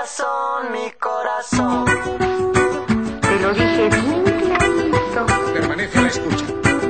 corazón, mi corazón. Te lo dije bien clarito. Permanece a la escucha.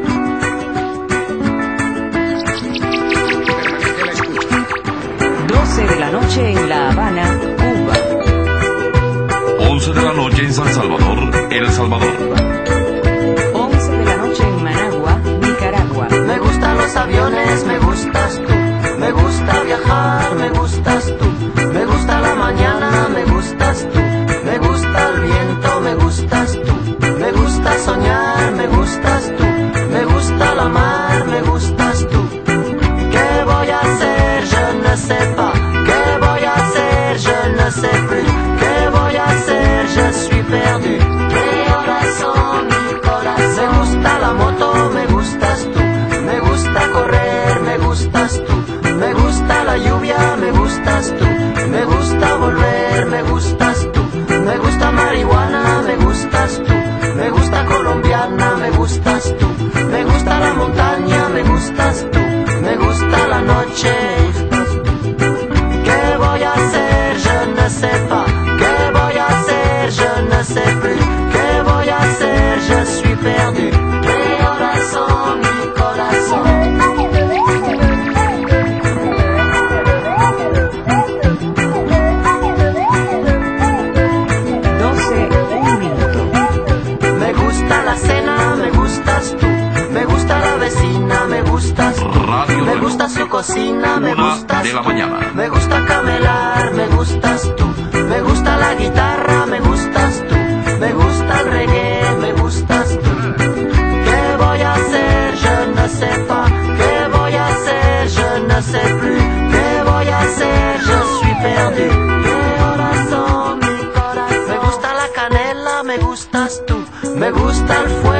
Permanece a la escucha. 12 de la noche en La Habana, Cuba. 11 de la noche en San Salvador, El Salvador. 11 de la noche en Managua, Nicaragua. Me gustan los aviones, me gustas tú. Me gusta viajar, me gustas tú. Me gusta la mañana, me gustas tú. Me gusta el viento, me gustas tú. Me gusta soñar, me gustas tú. Me gusta la mar, me gustas tú. ¿Qué voy a hacer? Je ne sais pas. ¿Qué voy a hacer? Je ne sais plus. ¿Qué voy a hacer? Je suis perdu. Mi corazón, mi corazón. Me gusta la moto, me gustas tú. Me gusta correr, me gustas tú. Me gusta la lluvia, me gustas tú. Me gusta volver, me gustas tú. Me gusta marihuana, me gustas tú. Me gusta colombiana, me gustas tú. Me gusta la montaña, me gustas tú. Me gusta la noche, me gustas tú. ¿Qué voy a hacer? Je ne sais pas. ¿Qué voy a hacer? Je ne sais plus. ¿Qué voy a hacer? Je suis perdu. Mi corazón, mi corazón. 12, un minuto. Me gusta la cena, me gustas tú. Me gusta la vecina, me gustas tú. Radio Me Reloj. gusta su cocina, me 1 gustas de la tú. mañana. Me gusta camelar, me gustas tú. Me gusta la guitarra, me gustas tú. Me gusta el reggae, me gustas tú. ¿Qué voy a hacer? Je ne sais pas. ¿Qué voy a hacer? Je ne sais plus. ¿Qué voy a hacer? Je suis perdu. Mi corazón, mi corazón. Me gusta la canela, me gustas tú. Me gusta el fuego.